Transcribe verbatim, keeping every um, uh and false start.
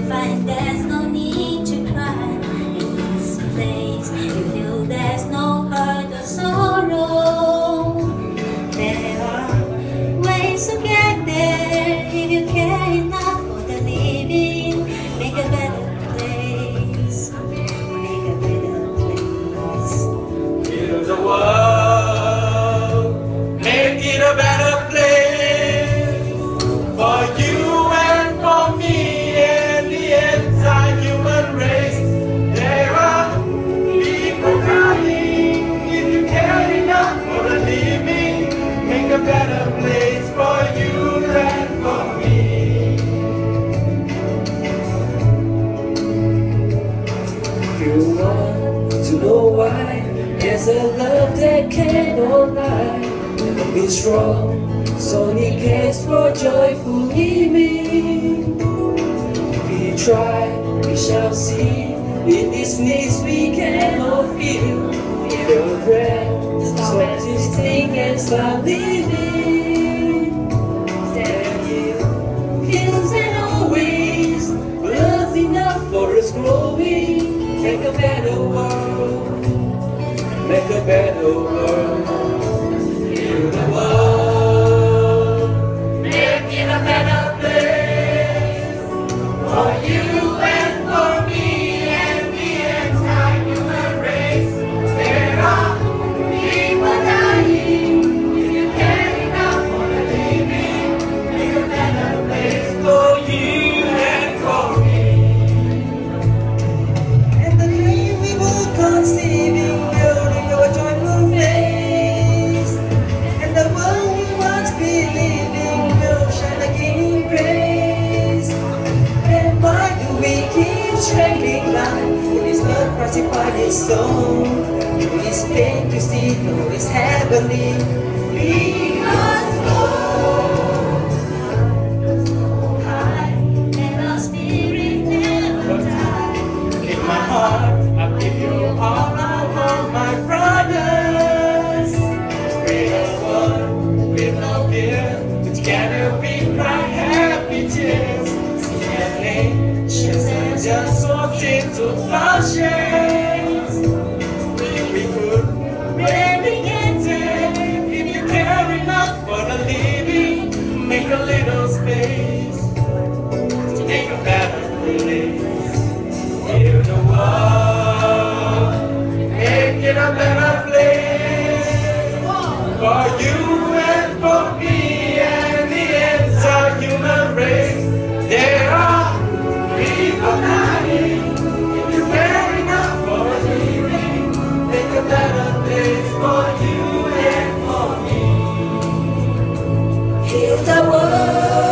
you find there's no need to cry. In this place, you feel there's no hurt or sorrow. There are ways to get there if you care enough for the living. Make a better place. Make a better place. Heal the world. Make it a better place for you and for me and the entire human race. There are people crying. If you care enough for the living, make a better place for you and for me. If you want to know why, there's a love that cannot lie. Never be strong, so only cares for joyful living. If we try, we shall see. With these needs we cannot feel. Feel the breath, stop existing and start living. There you feels and always love's enough for us growing. Make a better world. Make a better world. Heal the world. Make it a better place for you and for me and the entire human race. There are people dying. If you care enough for the living, make a better place for you and for me. And the dream we were conceiving, building our joyful face. And the world we once believing will shine again in grace. And why do we keep strangling life in this earth crucified in stone? It is pain to see, though it's heavenly. We must go high, and our spirit never die. In my heart, I give you all I want, my brothers. We're one with no fear. Together we cry happy tears. See our nations and just walked into flashes. We could really get there if you care enough for the living. Make a little space to make a better place. Heal the world, make it a better place for you and for me and the entire human race. There are people dying. If you care enough for living, make a better place for you and for me. Heal the world.